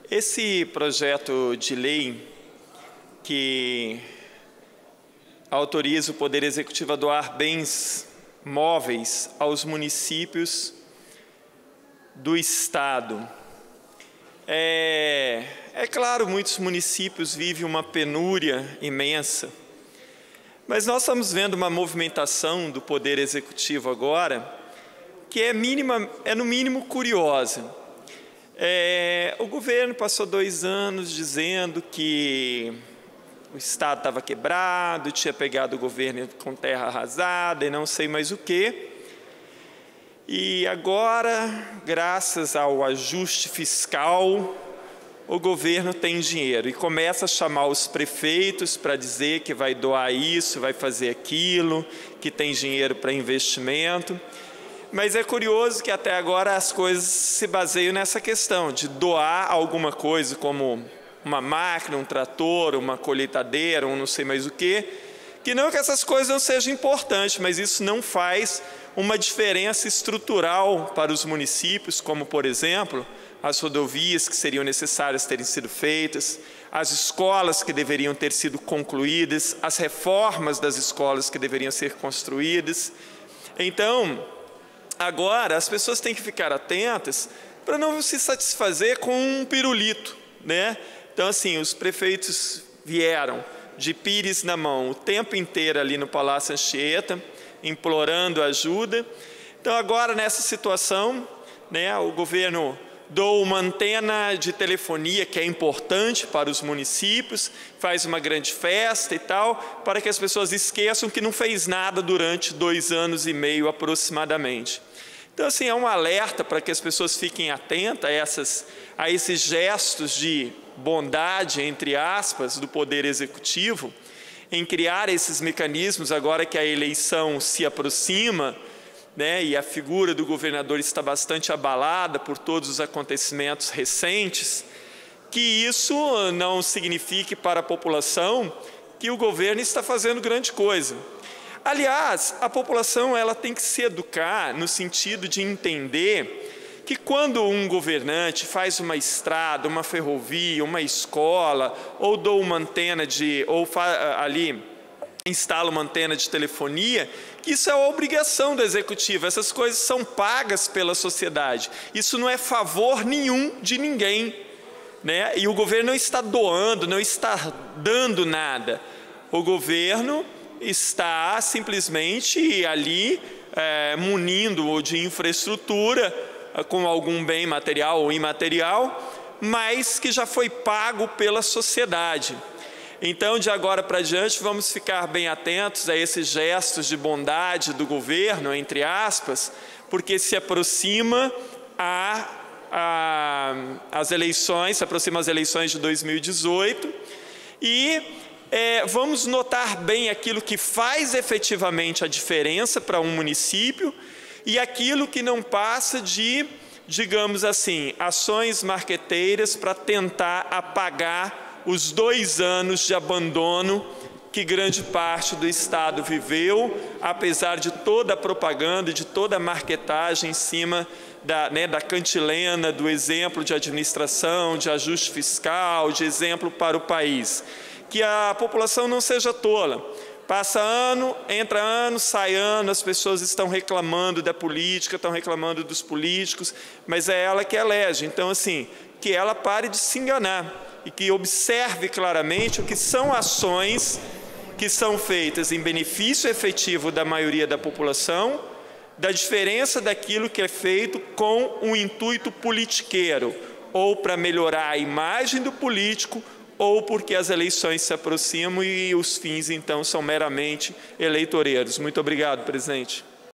Esse projeto de lei que autoriza o Poder Executivo a doar bens móveis aos municípios do Estado. É claro, muitos municípios vivem uma penúria imensa, mas nós estamos vendo uma movimentação do Poder Executivo agora que é no mínimo curiosa. O governo passou 2 anos dizendo que o Estado estava quebrado, tinha pegado o governo com terra arrasada e não sei mais o quê. E agora, graças ao ajuste fiscal, o governo tem dinheiro e começa a chamar os prefeitos para dizer que vai doar isso, vai fazer aquilo, que tem dinheiro para investimento. Mas é curioso que até agora as coisas se baseiam nessa questão de doar alguma coisa, como uma máquina, um trator, uma colheitadeira, um não sei mais o quê, que não que essas coisas não sejam importantes, mas isso não faz uma diferença estrutural para os municípios, como, por exemplo, as rodovias que seriam necessárias terem sido feitas, as escolas que deveriam ter sido concluídas, as reformas das escolas que deveriam ser construídas. Então, agora, as pessoas têm que ficar atentas para não se satisfazer com um pirulito, né? Então, assim, os prefeitos vieram de pires na mão o tempo inteiro ali no Palácio Anchieta, implorando ajuda. Então, agora, nessa situação, né, o governo doa uma antena de telefonia que é importante para os municípios, faz uma grande festa e tal, para que as pessoas esqueçam que não fez nada durante 2 anos e meio aproximadamente. Então, assim, é um alerta para que as pessoas fiquem atentas a esses gestos de bondade, entre aspas, do Poder Executivo, em criar esses mecanismos agora que a eleição se aproxima, né, e a figura do governador está bastante abalada por todos os acontecimentos recentes, que isso não signifique para a população que o governo está fazendo grande coisa. Aliás, a população ela tem que se educar no sentido de entender que quando um governante faz uma estrada, uma ferrovia, uma escola, ou doa uma antena ali instala uma antena de telefonia, que isso é uma obrigação do executivo, essas coisas são pagas pela sociedade, isso não é favor nenhum de ninguém, né? E o governo não está doando, não está dando nada, o governo está simplesmente ali munindo de infraestrutura com algum bem material ou imaterial, mas que já foi pago pela sociedade. Então, de agora para diante, vamos ficar bem atentos a esses gestos de bondade do governo, entre aspas, porque se aproxima as eleições de 2018 e vamos notar bem aquilo que faz efetivamente a diferença para um município e aquilo que não passa de, digamos assim, ações marqueteiras para tentar apagar os 2 anos de abandono que grande parte do Estado viveu, apesar de toda a propaganda, de toda a marketagem em cima da cantilena, do exemplo de administração, de ajuste fiscal, de exemplo para o país. Que a população não seja tola. Passa ano, entra ano, sai ano, as pessoas estão reclamando da política, estão reclamando dos políticos, mas é ela que elege. Então, assim, que ela pare de se enganar e que observe claramente o que são ações que são feitas em benefício efetivo da maioria da população, da diferença daquilo que é feito com um intuito politiqueiro, ou para melhorar a imagem do político, ou porque as eleições se aproximam e os fins, então, são meramente eleitoreiros. Muito obrigado, presidente.